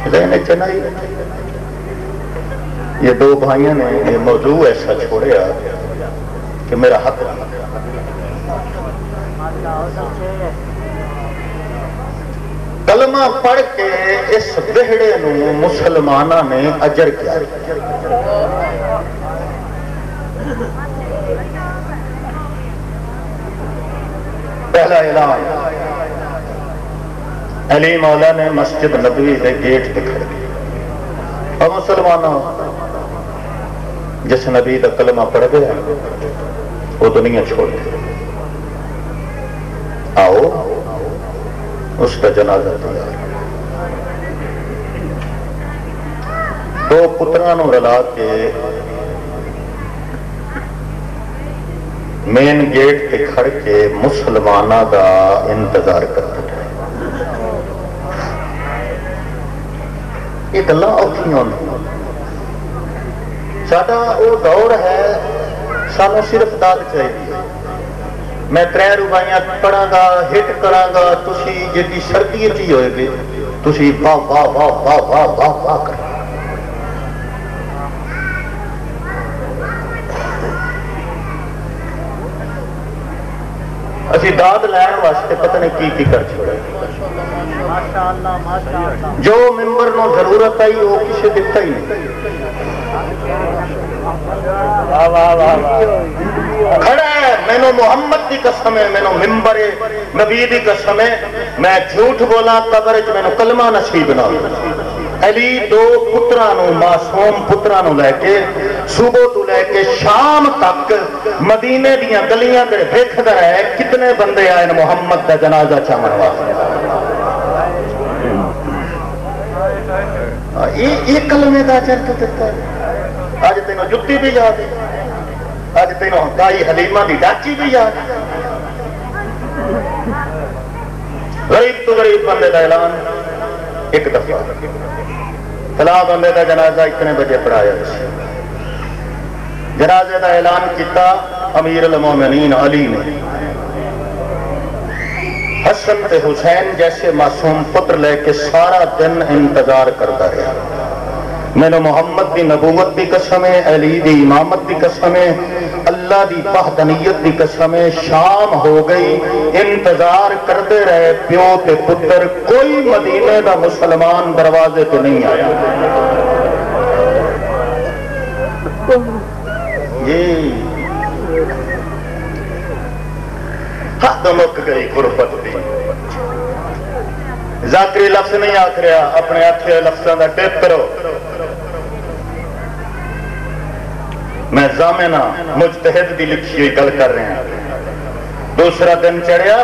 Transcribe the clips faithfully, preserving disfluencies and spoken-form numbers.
ذہن چنائی یہ دو بھائیوں نے یہ موضوع ایسا چھوڑیا کہ میرا حق کلمہ پڑھ کے اس بہڑے نو مسلمانہ نے اجر کیا پہلا اعلان علی مولا نے مسجد نبوی کے گیٹ پہ کھڑ گئے اور مسلمانوں جس نبی کا کلمہ پڑھ گیا وہ دنیا چھوڑ گئے آؤ اس کا جنازہ تیار دو پترانوں رلا کے مین گیٹ پہ کھڑ کے مسلمانہ دا انتظار کرتے تھے یہ گلاں اوکھیاں ساڈا وہ دور ہے سانو صرف داد چاہیے میں ترے روبائیاں پڑھاں گا ہٹ کراں گا تسی جدی سردی چی ہوئے گے تسی واہ واہ واہ واہ واہ واہ واہ کر اسی داد لین واسطے پتہ نہیں کی کی کر چھوڑے جو ممبر نو ضرورت آئی وہ کسے دیتا ہی نہیں کھڑا ہے میں نو محمد دی قسم ہے میں نو ممبر نبی دی قسم ہے میں جھوٹ بولا قبر چ میں نو کلمہ نصیب نہ علی دو پترانو معصوم پترانو لے کے صبح تو لے کے شام تک مدینے دیاں گلیاں تے ویکھدا ہے کتنے بندے آئے محمد دا جنازہ چاہن واسطے یہ کلمے دا اجر تو دیتا ہے آج تینوں جتی بھی یاد ہے آج تینوں دائی حلیمہ دی ڈاچی بھی یاد ہے غریب تو غریب بندے دا اعلان ایک دفعہ فلاں بندے دا جنازہ اتنے بجے پڑھایا جنازے دا اعلان کیتا امیر المومنین علی نے حسن تے حسین جیسے معصوم پتر لے کے سارا دن انتظار کرتا رہا میں نے محمد دی نبوت دی قسم ہے علی دی امامت دی قسم ہے اللہ دی وحدانیت دی قسم ہے شام ہو گئی انتظار کرتے رہے پیو تے پتر کوئی مدینے دا مسلمان دروازے پہ نہیں آیا یہ حد مک گئی غربت دی ذاکری لفظ نہیں آکھ رہا اپنے آکھے لفظاں دا ٹیپ کرو میں زامنہ مجتہد دی لکھی ہوئی گل کر رہے ہیں دوسرا دن چڑھیا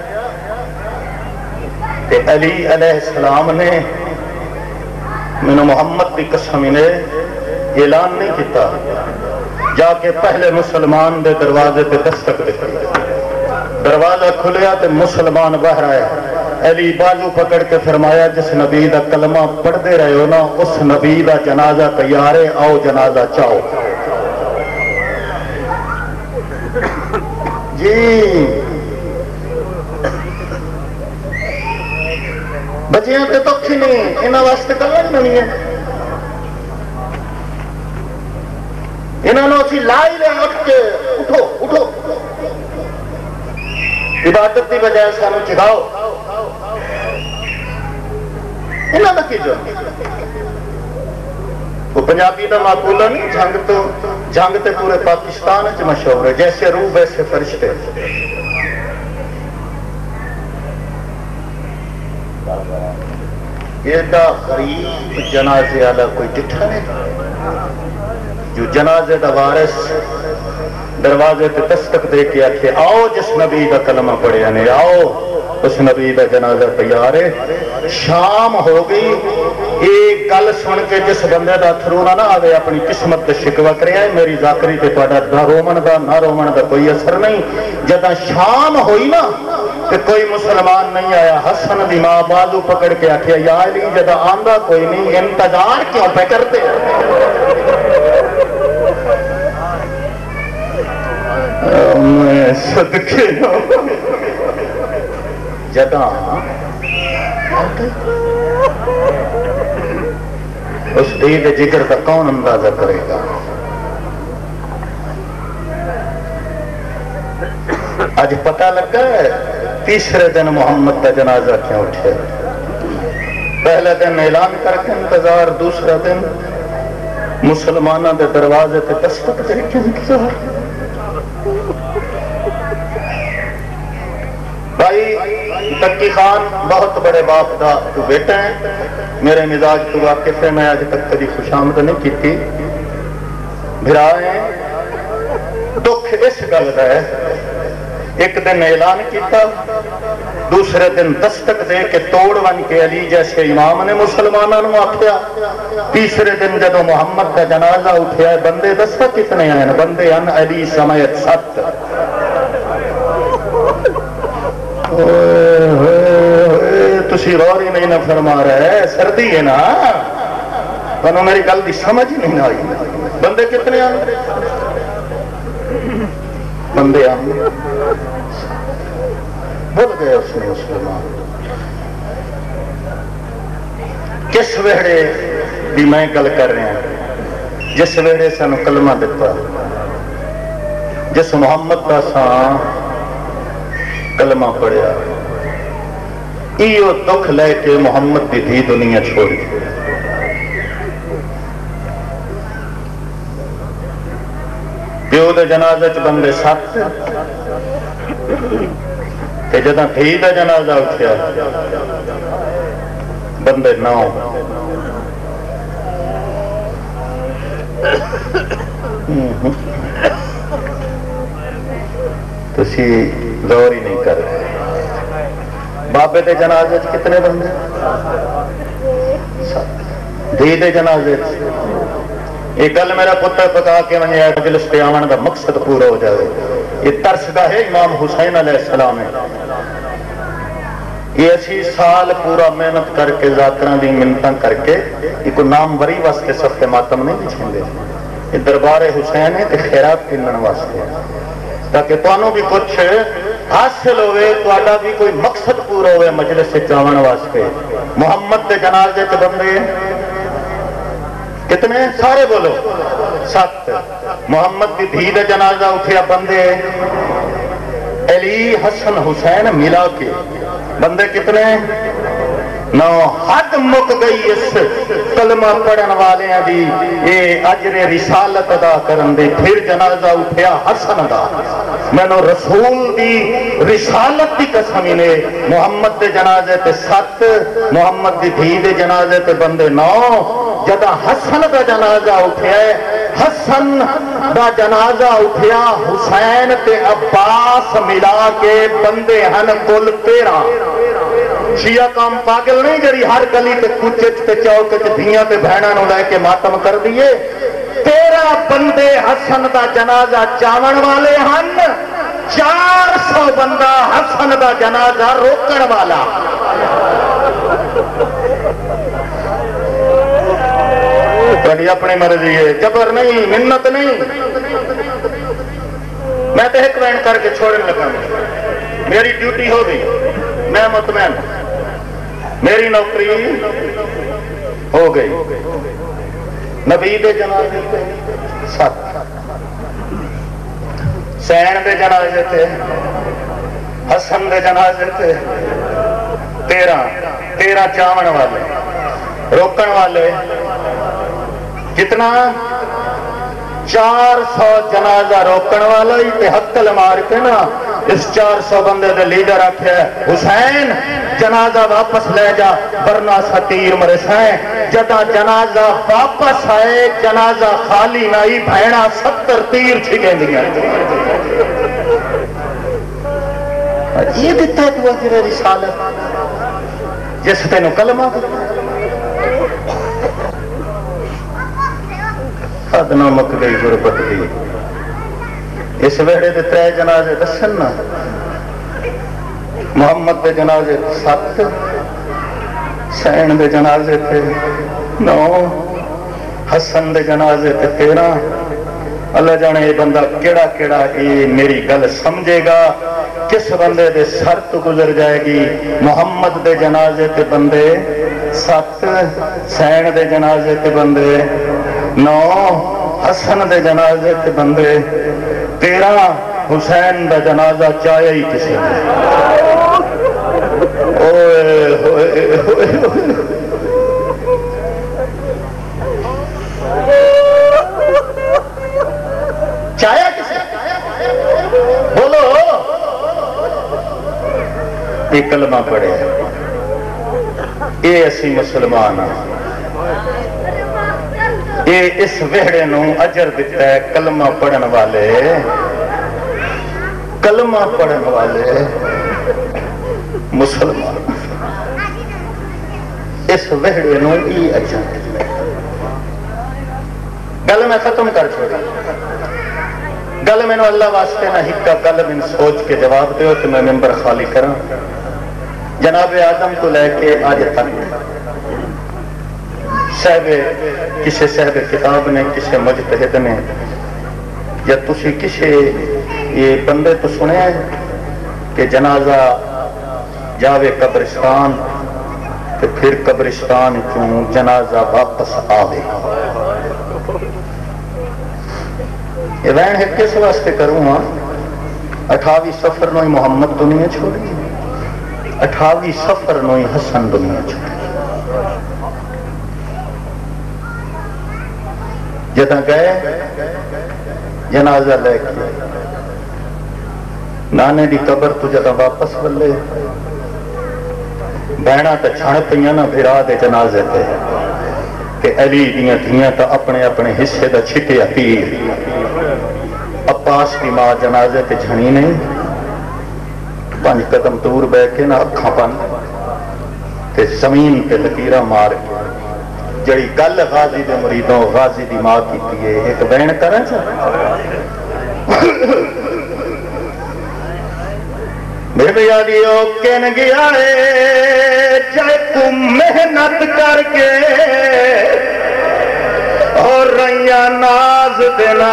کہ علی علیہ السلام نے میں نے محمد دی قسم نے اعلان نہیں کیتا جا کے پہلے مسلمان دے دروازے پہ دستک دے دروازہ کھلیا تے مسلمان باہر آیا علی بازو پکڑ کے فرمایا جس نبی دا کلمہ پڑھ دے رہے ہو نا اس نبی دا جنازہ تیار ہے آؤ جنازہ چاہو جی بچیاں تے تو کھی نہیں انہاں واسطے کلمہ نہیں ہے انہاں نو اسی لائی لے اٹھ کے اٹھو اٹھو عبادت دی بجائے سانو چڑھاؤ انہاں دا کی جو وہ پنجابی دا معقولہ نہیں جنگ تو جنگ تے پورے پاکستان وچ مشہور ہے جیسے روح ویسے فرشتے ایڈا غریب جنازے والا کوئی ڈٹھا نہیں جو جنازے دا وارث دروازے تے دستک دے کے آکھے آؤ جس نبی دا کلمہ پڑھیا نے آؤ اس نبی دا جنازہ تیار ہے شام ہو گئی ایک گل سن کے جس بندے دا تھرونا نہ آوے اپنی قسمت تے شکوہ کرے آئے میری ذاکری تے تہاڈا نہ رومن دا نہ رومن دا کوئی اثر نہیں جداں شام ہوئی نا کہ کوئی مسلمان نہیں آیا حسن دی ماں بازو پکڑ کے آکھیا یا علی جداں آندا کوئی نہیں انتظار کیوں پہ کرتے میں صدقے جداں اس دھی دے جگر کا کون اندازہ کرے گا؟ آج پتہ لگا ہے تیسرے دن محمد کا جنازہ کیوں اٹھے؟ پہلے دن اعلان کر کے انتظار، دوسرا دن مسلمانوں کے دروازے تے دستک دے کے انتظار۔ بھائی تقی خان بہت بڑے باپ دا تو بیٹا ہے، میرے مزاج تو واقف ہے، میں آج تک کبھی خوشامد نہیں کی تھی۔ بھرا ہے دکھ اس گل کا ہے، ایک دن اعلان کیتا، دوسرے دن دستک دے کے توڑ ون کے علی جیسے امام نے مسلمانوں آخیا، تیسرے دن جدو محمد کا جنازہ اٹھیا ہے بندے دسو کتنے ہیں؟ بندے ہیں علی سمیت ست۔ تسی غور ہی نہیں نہ فرما رہے، سردی ہے نا، انہوں میری گل دی سمجھ ہی نہیں آئی۔ بندے کتنے ہیں؟ بندے ہیں بھول گئے اس نے مسلمان۔ کس ویڑے بھی میں گل کر رہا ہوں؟ جس ویڑے سانو کلمہ دیتا، جس محمد کا سان کلمہ پڑھیا، ایو دکھ لے کے محمد دی دھی دنیا چھوڑی۔ پیو دے جنازے چ بندے سات، تے جداں دھی دا جنازہ اٹھیا بندے نو۔ تسی غور ہی نہیں کر رہے۔ بابے دے جنازے چ کتنے بندے؟ دھی دے جنازے یہ گل میرا پتر پکا کے ونجے مجلس پہ آون دا مقصد پورا ہو جائے۔ یہ ترس گاہ امام حسین علیہ السلام ہے۔ یہ اسی سال پورا محنت کر کے ذاکراں دی منتاں کر کے یہ کوئی نام وری واسطے صفحے ماتم نہیں بچھیندے، یہ دربار حسین ہے تے خیرات گنن واسطے، تاکہ تانوں بھی کچھ حاصل ہوئے، تہاڈا بھی کوئی مقصد پورا ہوئے مجلس وچ آون واسطے۔ محمد دے جنازے تے بندے کتنے؟ سارے بولو سات۔ محمد کی دھی دا جنازہ اٹھیا بندے علی حسن حسین ملا کے بندے کتنے؟ نو۔ حد مک گئی اس کلمہ پڑھن والے دی یہ اجر رسالت ادا کرن دے۔ پھر جنازہ اٹھیا حسن دا، میں نو رسول دی رسالت دی قسم نے۔ محمد دے جنازے تے سات، محمد دی دھی دے جنازے تے بندے نو۔ جدا حسن دا جنازہ اٹھیا ہے، حسن دا جنازہ اٹھیا حسین تے عباس ملا کے بندے ہن کل تیرہ۔ شیعہ کام پاگل نہیں جڑی ہر گلی تے کوچے تے چوک تے دھیاں تے بہناں نوں لے کے ماتم کر دیے۔ تیرہ بندے حسن دا جنازہ چاون والے ہن، چار سو بندہ حسن دا جنازہ روکن والا۔ بڑی اپنی مرضی ہے، جبر نہیں، منت نہیں۔ میں تو ایک وین کر کے چھوڑنے لگا، میری ڈیوٹی ہو گئی، میں مطمئن، میری نوکری ہو گئی۔ نبی دے جنازے تھے سات، حسین دے جنازے تھے، حسن دے جنازے تھے تیرہ۔ تیرہ چاون والے، روکن والے کتنا؟ چار سو جنازہ روکن والا ہی تے حقل مار کے نا اس چار سو بندے دے لیڈر آکھے حسین جنازہ واپس لے جا ورنہ ستیر مرسائیں۔ جدا جنازہ واپس آئے جنازہ خالی نائی بھیڑا ستر تیر چھگیں دیا۔ یہ دیتا ہے تو اجر رسالت جس تینوں کلمہ حد نہ مک گئی غربت دی۔ اس ویڑے دے ترے جنازے دسن نا، محمد دے جنازے سات، حسین دے جنازے تھے نو، حسن دے جنازے تھے تیرہ، اللہ جانے یہ بندہ کیڑا کیڑا یہ میری گل سمجھے گا، کس بندے دے سر تو گزر جائے گی۔ محمد دے جنازے تے بندے سات، حسین دے جنازے تے بندے نو، حسن دے جنازے تے بندے تیرہ، حسین دا جنازہ چاہے ہی کسی نے۔ اوئے ہوئے ہوئے چاہے کسی بولو یہ کلمہ پڑھے اے اسی مسلمان اے اس وہڑے نو اجر دیتا ہے کلمہ پڑھن والے، کلمہ پڑھن والے مسلمان اس وہڑے نو ای اجر دیتا ہے۔ گل میں ختم کر چھوڑا، گل میں اللہ واسطے نہ ہکا گل میں سوچ کے جواب دیو تو میں ممبر خالی کراں۔ جناب آدم کو لے کے آج تک صاحب کسی صاحب کتاب نے، کسی مجتہد نے، یا تسی کسی یہ بندے تو سنے کہ جنازہ جاوے قبرستان تو پھر قبرستان کیوں جنازہ واپس آوے؟ یہ وین ہے کس واسطے کروں ہاں؟ اٹھاوی سفر نوئی محمد دنیا چھوڑی، اٹھاوی سفر نوئی حسن دنیا چھوڑی۔ جدہ گئے جنازہ لے کے نانے دی قبر تو جدہ واپس بلے بہنا تا چھڑ پئیاں نہ بھرا دے جنازے تے کہ علی دیاں دھیاں تا اپنے اپنے حصے دا چھٹے تیر۔ عباس کی ماں جنازے تے جھنی نہیں، پانچ قدم دور بے کے نہ اکھاں پن تے زمین تے لکیرہ مار کے جڑی گل غازی دے مریدوں غازی دی ماں کی پیئے ایک بین کریں چاہ بے بے یادیو کن گیا ہے جائے کو محنت کر کے اور ریا ناز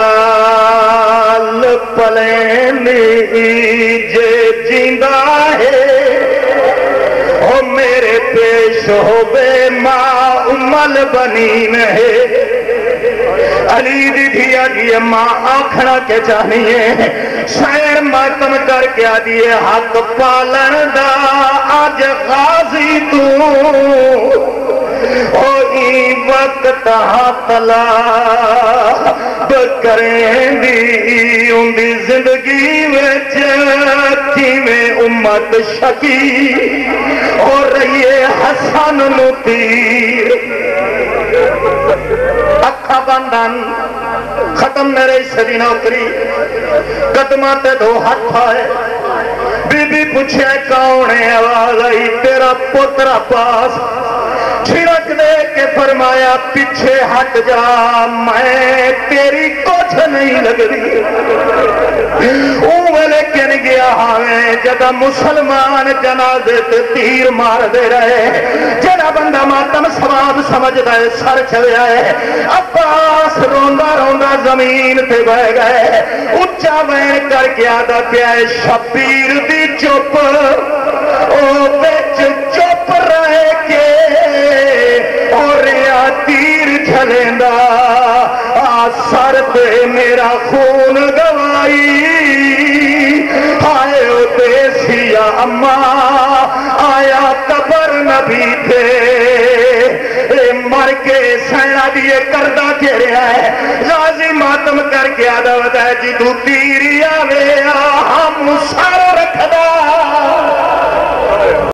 دنال پلینی جے جیندہ ہے او میرے پیش ہو بے ماں امال بنین ہے۔ علی دی دھیا دیئے ماں آکھنا کے چاہیے شاعر ماتم کر کے آدھیے حق پالن دا آج غازی تو اوہی وقت حاصلہ بکریں دی ان دی زندگی وچ میں امت شکی اور رہیے حسن نو تیر اکھا بندن ختم میرے سری نوکری قدمات دو ہاتھ آئے بی بی پوچھے کون ہے آواز آئی تیرا پترا پاس چھڑک دے کے فرمایا پیچھے ہٹ جا میں تیری کچھ نہیں لگ رہی اوہ لیکن گیا ہمیں جدہ مسلمان جنازے تے تیر مار دے رہے جدہ بندہ ماتم ثواب سمجھ دے سر چھوے آئے عباس روندہ روندہ زمین تے بہ گئے اچھا وین کر کے آدھا پیا شبیر دی چپ او بیچ چپ رہے کے اور یا تیر جھلیندہ سر پہ میرا خون گوائی آئے او دیسیا اماں آیا قبر نبی تھے مر کے سینا دیئے کردہ کھیرے آئے غازی ماتم کر کے آدھا بتا ہے جی تو تیری آوے ہم